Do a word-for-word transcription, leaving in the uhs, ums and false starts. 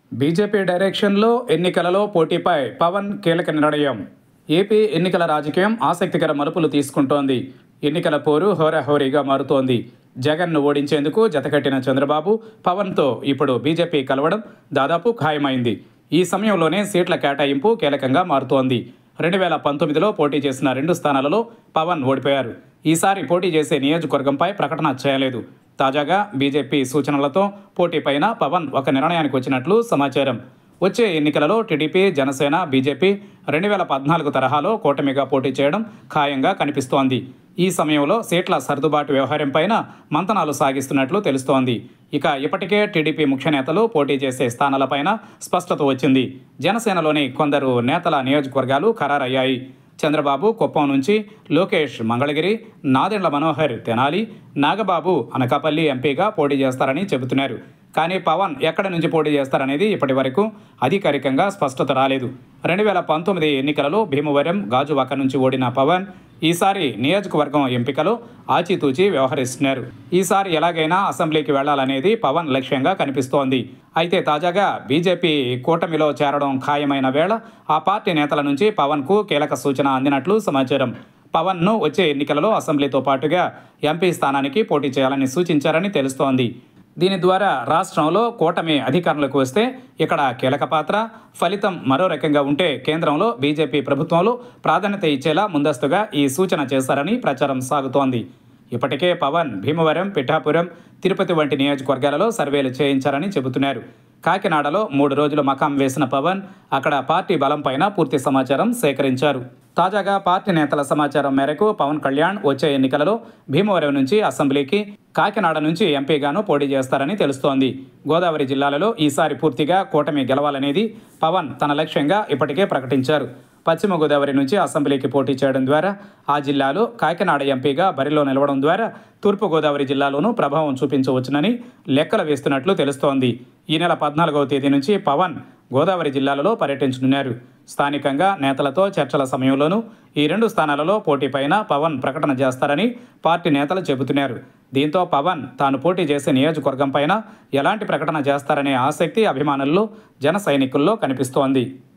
BJP డైరెక్షన్లో ఎన్నికలలో పోటీపై పవన్ కీలక నిర్ణయం. ఏపీ ఎన్నికల రాజకీయం ఆసక్తికర మలుపులు తీసుకుంటోంది. ఎన్నికల పోరు హోరాహోరీగా మారుతోంది. జగన్ను ఓడించేందుకు జతకట్టిన చంద్రబాబు పవన్తో ఇప్పుడు బీజేపీ కలవడం దాదాపు ఖాయమైంది. ఈ సమయంలోనే సీట్ల కేటాయింపు కీలకంగా మారుతోంది. రెండు వేల పంతొమ్మిదిలో పోటీ చేసిన రెండు స్థానాలలో పవన్ ఓడిపోయారు. ఈసారి పోటీ చేసే నియోజకవర్గంపై ప్రకటన చేయలేదు. తాజాగా బీజేపీ సూచనలతో పోటీపైన పవన్ ఒక నిర్ణయానికి వచ్చినట్లు సమాచారం. వచ్చే ఎన్నికలలో టీడీపీ, జనసేన, బీజేపీ రెండు వేల పద్నాలుగు తరహాలో కూటమిగా పోటీ చేయడం ఖాయంగా కనిపిస్తోంది. ఈ సమయంలో సీట్ల సర్దుబాటు వ్యవహారంపైన మంతనాలు సాగిస్తున్నట్లు తెలుస్తోంది. ఇక ఇప్పటికే టీడీపీ ముఖ్య నేతలు పోటీ చేసే స్థానాలపైన స్పష్టత వచ్చింది. జనసేనలోని కొందరు నేతల నియోజకవర్గాలు ఖరారయ్యాయి. చంద్రబాబు కుప్పం నుంచి, లోకేష్ మంగళగిరి, నాదెండ్ల మనోహర్ తెనాలి, నాగబాబు అనకాపల్లి ఎంపీగా పోటీ చేస్తారని చెబుతున్నారు. కానీ పవన్ ఎక్కడి నుంచి పోటీ చేస్తారనేది ఇప్పటి వరకు అధికారికంగా స్పష్టత రాలేదు. రెండు వేల పంతొమ్మిది ఎన్నికలలో భీమవరం, గాజువాక నుంచి ఓడిన పవన్ ఈసారి నియోజకవర్గం ఎంపికలో ఆచితూచి వ్యవహరిస్తున్నారు. ఈసారి ఎలాగైనా అసెంబ్లీకి వెళ్లాలనేది పవన్ లక్ష్యంగా కనిపిస్తోంది. అయితే తాజాగా బీజేపీ కూటమిలో చేరడం ఖాయమైన వేళ ఆ పార్టీ నేతల నుంచి పవన్కు కీలక సూచన అందినట్లు సమాచారం. పవన్ను వచ్చే ఎన్నికలలో అసెంబ్లీతో పాటుగా ఎంపీ స్థానానికి పోటీ చేయాలని సూచించారని తెలుస్తోంది. దీని ద్వారా రాష్ట్రంలో కూటమి అధికారంలోకి వస్తే ఇక్కడ కీలక పాత్ర, ఫలితం మరో రకంగా ఉంటే కేంద్రంలో బీజేపీ ప్రభుత్వంలో ప్రాధాన్యత ఇచ్చేలా ముందస్తుగా ఈ సూచన చేశారని ప్రచారం సాగుతోంది. ఇప్పటికే పవన్ భీమవరం, పిఠాపురం, తిరుపతి వంటి నియోజకవర్గాలలో సర్వేలు చేయించారని చెబుతున్నారు. కాకినాడలో మూడు రోజులు మకాం వేసిన పవన్ అక్కడ పార్టీ బలంపైన పూర్తి సమాచారం సేకరించారు. తాజాగా పార్టీ నేతల సమాచారం మేరకు పవన్ కళ్యాణ్ వచ్చే ఎన్నికలలో భీమవరం నుంచి అసెంబ్లీకి, కాకినాడ నుంచి ఎంపీగాను పోటీ చేస్తారని తెలుస్తోంది. గోదావరి జిల్లాలలో ఈసారి పూర్తిగా కూటమి గెలవాలనేది పవన్ తన లక్ష్యంగా ఇప్పటికే ప్రకటించారు. పశ్చిమ గోదావరి నుంచి అసెంబ్లీకి పోటీ చేయడం ద్వారా ఆ జిల్లాలో కాకినాడ ఎంపీగా బరిలో నిలవడం ద్వారా తూర్పు గోదావరి జిల్లాలోనూ ప్రభావం చూపించవచ్చునని లెక్కలు వేస్తున్నట్లు తెలుస్తోంది. ఈ నెల పద్నాలుగవ తేదీ నుంచి పవన్ గోదావరి జిల్లాలలో పర్యటించనున్నారు. స్థానికంగా నేతలతో చర్చల సమయంలోనూ ఈ రెండు స్థానాలలో పోటీపైన పవన్ ప్రకటన చేస్తారని పార్టీ నేతలు చెబుతున్నారు. దీంతో పవన్ తాను పోటీ చేసే నియోజకవర్గం పైన ఎలాంటి ప్రకటన చేస్తారనే ఆసక్తి అభిమానుల్లో, జన సైనికుల్లో కనిపిస్తోంది.